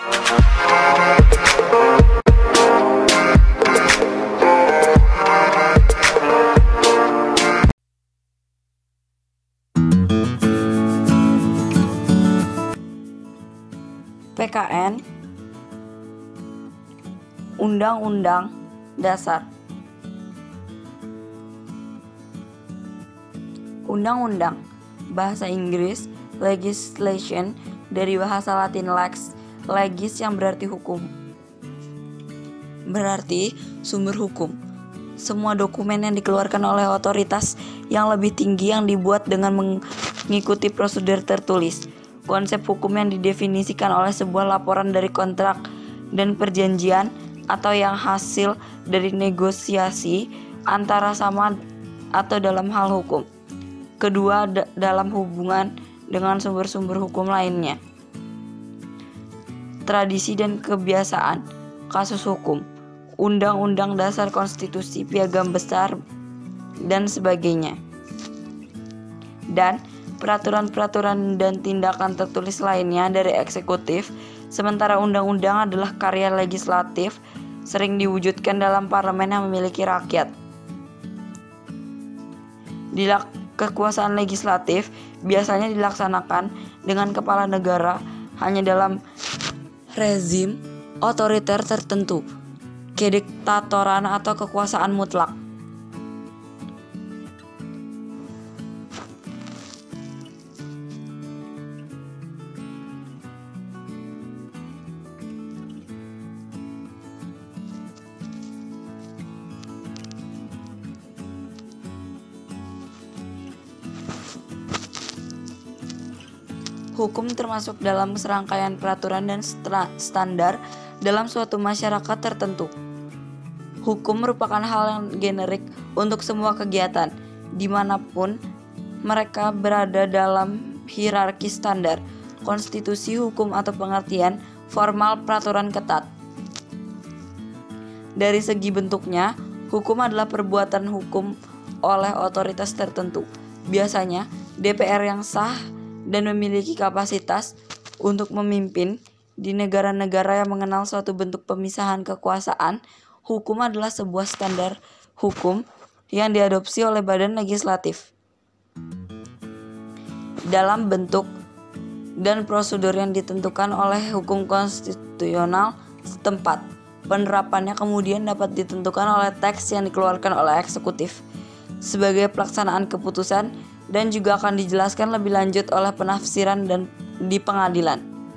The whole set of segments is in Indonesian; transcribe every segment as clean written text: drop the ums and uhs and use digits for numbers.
PKN, Undang-Undang Dasar. Undang-undang, bahasa Inggris legislation, dari bahasa Latin lex, legis yang berarti hukum. Berarti sumber hukum. Semua dokumen yang dikeluarkan oleh otoritas yang lebih tinggi yang dibuat dengan mengikuti prosedur tertulis. Konsep hukum yang didefinisikan oleh sebuah laporan dari kontrak dan perjanjian atau yang hasil dari negosiasi antara sama atau dalam hal hukum. Kedua, dalam hubungan dengan sumber-sumber hukum lainnya. Tradisi dan kebiasaan, kasus hukum, undang-undang dasar, konstitusi, piagam besar, dan sebagainya. Dan peraturan-peraturan dan tindakan tertulis lainnya dari eksekutif, sementara undang-undang adalah karya legislatif, sering diwujudkan dalam parlemen yang memiliki rakyat. Kekuasaan legislatif biasanya dilaksanakan dengan kepala negara hanya dalam rezim otoriter tertentu, kediktatoran atau kekuasaan mutlak. Hukum termasuk dalam serangkaian peraturan dan standar dalam suatu masyarakat tertentu. Hukum merupakan hal yang generik untuk semua kegiatan, dimanapun mereka berada dalam hierarki standar, konstitusi hukum atau pengertian formal peraturan ketat. Dari segi bentuknya, hukum adalah perbuatan hukum oleh otoritas tertentu, biasanya DPR yang sah dan memiliki kapasitas untuk memimpin. Di negara-negara yang mengenal suatu bentuk pemisahan kekuasaan, hukum adalah sebuah standar hukum yang diadopsi oleh badan legislatif dalam bentuk dan prosedur yang ditentukan oleh hukum konstitusional setempat. Penerapannya kemudian dapat ditentukan oleh teks yang dikeluarkan oleh eksekutif sebagai pelaksanaan keputusan, dan juga akan dijelaskan lebih lanjut oleh penafsiran dan di pengadilan.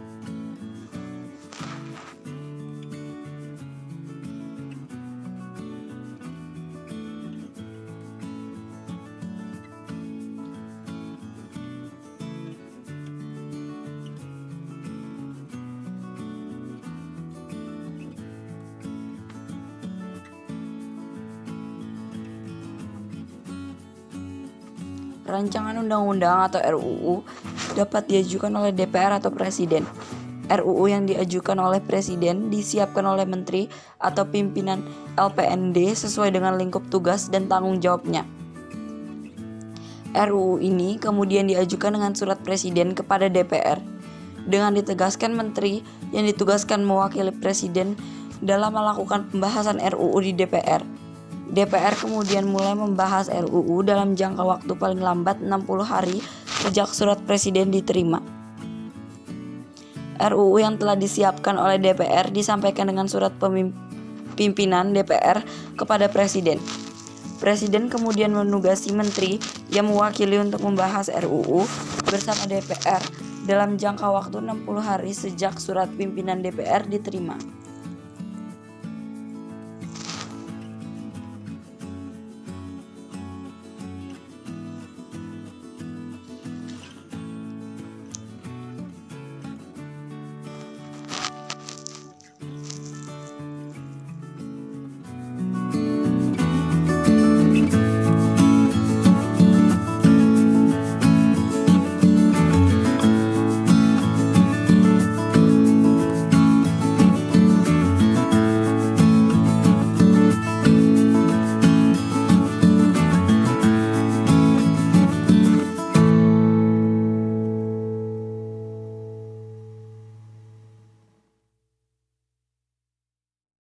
Rancangan undang-undang atau RUU dapat diajukan oleh DPR atau Presiden. RUU yang diajukan oleh Presiden disiapkan oleh Menteri atau pimpinan LPND sesuai dengan lingkup tugas dan tanggung jawabnya. RUU ini kemudian diajukan dengan surat Presiden kepada DPR, dengan ditegaskan Menteri yang ditugaskan mewakili Presiden dalam melakukan pembahasan RUU di DPR. DPR kemudian mulai membahas RUU dalam jangka waktu paling lambat 60 hari sejak surat Presiden diterima. RUU yang telah disiapkan oleh DPR disampaikan dengan surat pimpinan DPR kepada Presiden. Presiden kemudian menugasi Menteri yang mewakili untuk membahas RUU bersama DPR dalam jangka waktu 60 hari sejak surat pimpinan DPR diterima.